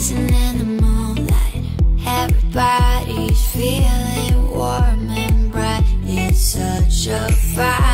dancing in the moonlight. Everybody's feeling warm and bright. It's such a vibe.